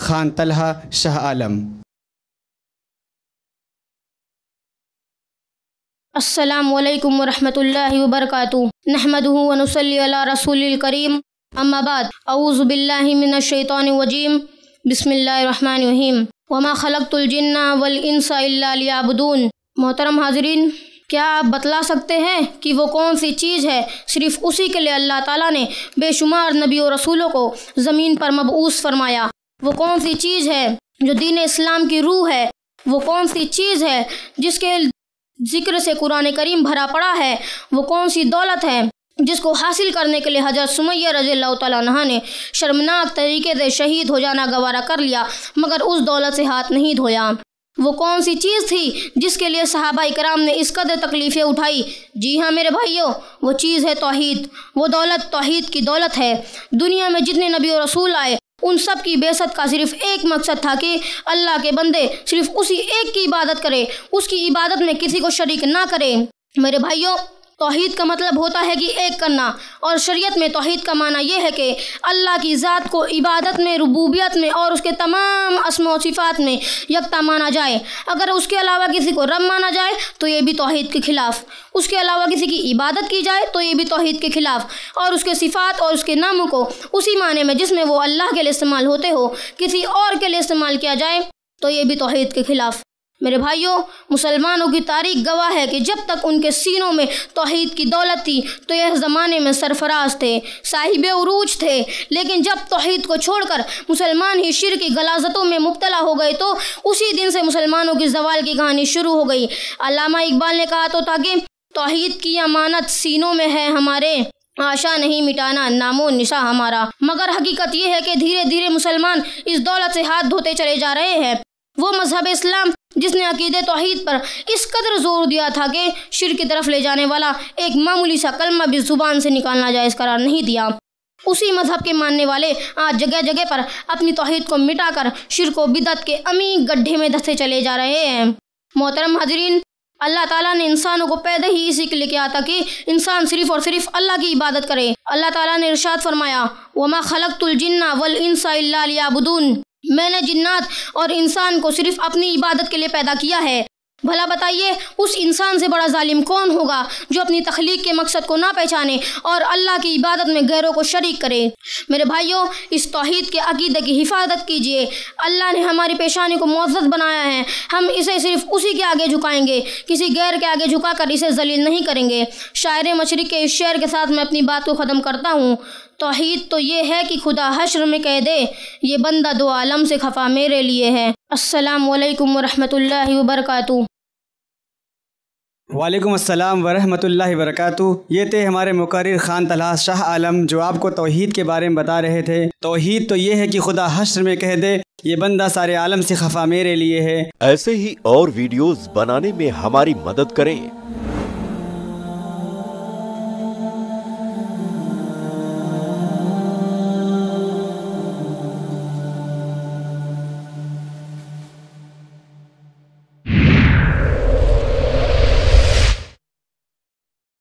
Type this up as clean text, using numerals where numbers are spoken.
خان طلحہ شاہ عالم۔ السلام علیکم ورحمۃ اللہ وبرکاتہ، نحمدہ ونصلی علی رسول الکریم، اما بعد، اعوذ باللہ من الشیطان الرجیم، بسم اللہ الرحمن الرحیم، وما خلقت الجن والانس الا لیعبدون۔ محترم حاضرین، کیا آپ بتلا سکتے ہیں کہ وہ کون سی چیز ہے صرف اسی کے لیے اللہ تعالیٰ نے بے شمار نبی و رسولوں کو زمین پر مبعوث فرمایا؟ وہ کون سی چیز ہے جو دین اسلام کی روح ہے؟ وہ کون سی چیز ہے جس کے ذکر سے قرآن کریم بھرا پڑا ہے؟ وہ کون سی دولت ہے جس کو حاصل کرنے کے لیے حضرت سمیہ رضی اللہ تعالیٰ عنہا نے شرمناک طریقے سے شہید ہو جانا گوارا کر لیا مگر اس دولت سے ہاتھ نہیں دھویا؟ وہ کون سی چیز تھی جس کے لیے صحابہ کرام نے اس قدر تکلیفیں اٹھائی؟ جی ہاں میرے بھائیوں، وہ چیز ہے توحید۔ وہ دولت توحید کی دولت ہے۔ دنیا میں جتنے نبی و رسول آئے ان سب کی بعثت کا صرف ایک مقصد تھا کہ اللہ کے بندے صرف اسی ایک کی عبادت کرے، اس کی عبادت میں کسی کو شریک نہ کرے۔ میرے بھائیوں، توحید کا مطلب ہوتا ہے کہ ایک کرنا، اور شریعت میں توحید کا معنی یہ ہے کہ اللہ کی ذات کو عبادت میں، ربوبیت میں اور اس کے تمام اسماء و صفات میں یکتا مانا جائے۔ اگر اس کے علاوہ کسی کو رب مانا جائے تو یہ بھی توحید کے خلاف، اس کے علاوہ کسی کی عبادت کی جائے تو یہ بھی توحید کے خلاف، اور اس کے صفات اور اس کے ناموں کو اسی معنی میں جس میں وہ اللہ کے لیے استعمال ہوتے ہو کسی اور کے لیے استعمال کیا جائے تو یہ بھی توحید کے خلاف۔ میرے بھائیوں، مسلمانوں کی تاریخ گواہ ہے کہ جب تک ان کے سینوں میں توحید کی دولت تھی تو یہ زمانے میں سرفراز تھے، صاحب عروج تھے، لیکن جب توحید کو چھوڑ کر مسلمان ہی شرک کی غلاظتوں میں مبتلا ہو گئے تو اسی دن سے مسلمانوں کی زوال کی کہانی شروع ہو گئی۔ علامہ اقبال نے کہا تو تھا کہ توحید کی امانت سینوں میں ہے ہمارے، آشا نہیں مٹانا نام و نشاں ہمارا۔ مگر حقیقت یہ ہے کہ دھیرے دھیرے مسلمان اس دولت سے ہاتھ دھوتے چلے جا رہے ہیں۔ وہ مذہب اسلام جس نے عقیدہ توحید پر اس قدر زور دیا تھا کہ شرک کی طرف لے جانے والا ایک معمولی سا کلمہ بھی زبان سے نکالنا جائز قرار نہیں دیا، اسی مذہب کے ماننے والے آج جگہ جگہ پر اپنی توحید کو مٹا کر شرک و بدعت کے عمیق گڈھے میں دھسے چلے جا رہے ہیں۔ محترم حاضرین، اللہ تعالیٰ نے انسانوں کو پیدا ہی اسی کے لیے کیا تھا کہ انسان صرف اور صرف اللہ کی عبادت کرے۔ اللہ تعالیٰ نے ارشاد فرمایا، وَمَا خَلَقْتُ الْجِنَّ وَالْإِنسَ إِلَّا لِيَعْبُدُونِ، میں نے جنات اور انسان کو صرف اپنی عبادت کے لیے پیدا کیا ہے۔ بھلا بتائیے اس انسان سے بڑا ظالم کون ہوگا جو اپنی تخلیق کے مقصد کو نہ پہچانے اور اللہ کی عبادت میں غیروں کو شریک کرے؟ میرے بھائیوں، اس توحید کے عقیدے کی حفاظت کیجیے۔ اللہ نے ہماری پیشانی کو معزز بنایا ہے، ہم اسے صرف اسی کے آگے جھکائیں گے، کسی غیر کے آگے جھکا کر اسے ذلیل نہیں کریں گے۔ شاعر مشرق کے اس شعر کے ساتھ میں اپنی بات کو ختم کرتا ہوں۔ توحید تو یہ ہے کہ خدا حشر میں کہہ دے یہ بندہ دو عالم سے خفا میرے لیے ہے۔ السلام علیکم ورحمۃ اللہ وبرکاتہ۔ وعلیکم السلام ورحمۃ اللہ وبرکاتہ۔ یہ تھے ہمارے مقرر خان طلحہ شاہ عالم جو آپ کو توحید کے بارے میں بتا رہے تھے۔ توحید تو یہ ہے کہ خدا حشر میں کہہ دے یہ بندہ سارے عالم سے خفا میرے لیے ہے۔ ایسے ہی اور ویڈیوز بنانے میں ہماری مدد کریں۔